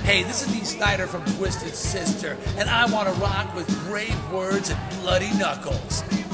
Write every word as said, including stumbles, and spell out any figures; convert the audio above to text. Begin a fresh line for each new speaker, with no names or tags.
Hey, this is Dee Snider from Twisted Sister, and I want to rock with brave words and bloody knuckles.